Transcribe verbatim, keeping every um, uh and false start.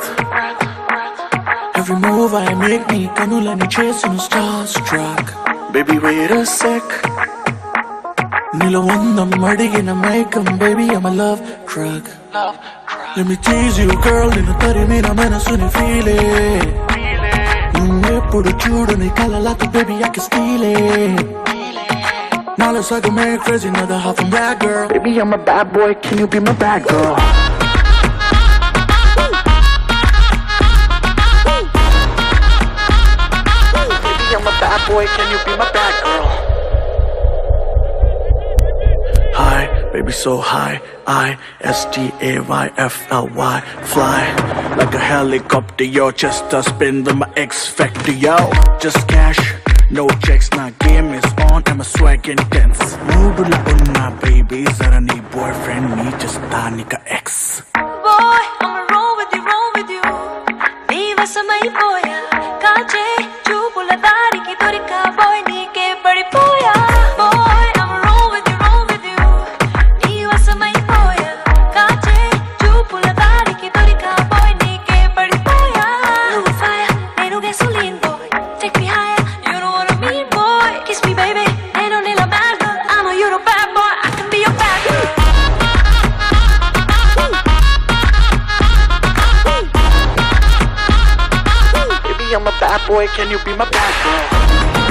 breath. Every move I make me kanulani chasing starstruck. Baby wait a sec. Nilo ondam adigina maikam, baby I'm a love drug. Let me tease you girl, ninu tarimi na manasuni feel it. Nuneppudu chudani kalalatu, baby I can steal it. Now let's like a man crazy, another half from that girl. Baby I'm a bad boy, can you be my bad girl? Baby I'm a bad boy, can you be my bad girl? High, baby so high, I S T A Y F L Y, fly like a helicopter, yo, just a spin with my X factor, yo. Just cash, no checks, now game is on, and my swag intense. Moodula unna baby, zara nee boyfriend, me just tanika ex. Boy, I'ma roll with you, roll with you. Viva samay boya, kache, chupula dari ki dorika, boy, nee ke badi boya. Boy, I'ma roll with you, roll with you. Viva samay boya, kache, chupula dari ki dorika, boy, nee ke badi boya. You a fire, nenu gasoline boy, take me higher. You know what I mean, boy. Kiss me, baby. Ain't no need a bad girl. I know you're a bad boy. I can be your bad girl. Baby, I'm a bad boy. Can you be my bad girl?